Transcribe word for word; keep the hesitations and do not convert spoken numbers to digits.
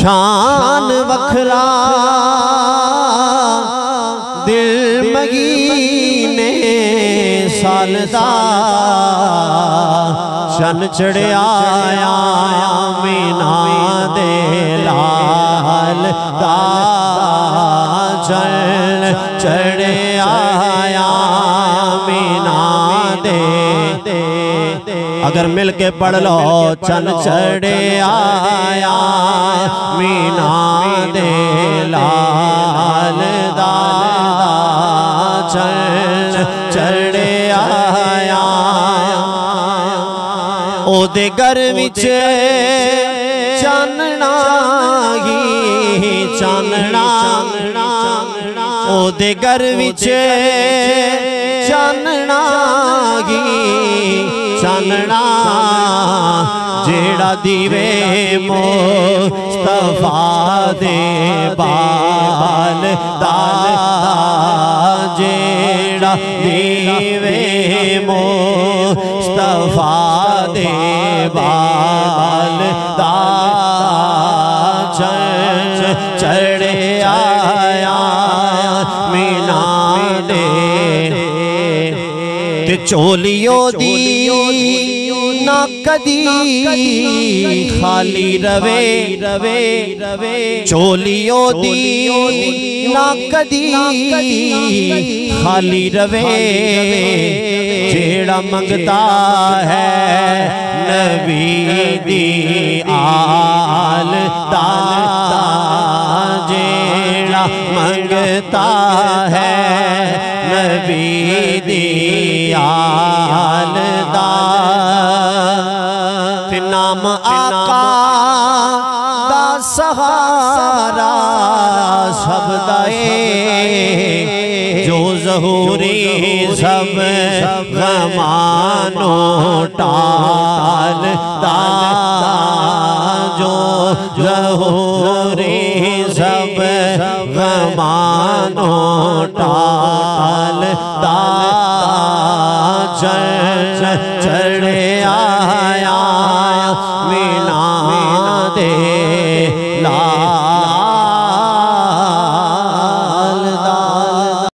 शान वखरा दिल मगीने सालदा शन चढ़िया मीना दे लाल दा चल चढ़िया मीना दे। अगर मिल के पढ़ लो चन चढ़े आया मीना दे लाल दा चल चढ़े आया। ओदे घर विच चानना ही चानना, ओदे घर विच चानना ही चानना जेड़ा दीवे मुस्तफा दे बाल दा जेड़ा दीवे मुस्तफा दे बाल दा चढ़े आया मीना दे। ते चोलियो दी ना कदी खाली रवे रवे रवे चोलियो दी ना कदी खाली रवे। जेड़ा मंगता है नबी दी आल दा जेड़ा मंगता है नबी दी आल दा। नाम आका दा सहारा शब्दाए जो ज़हूरी सब ग़मानो टाल दा जो ज़हूरी सब ग़मानो टाल दा चढ़े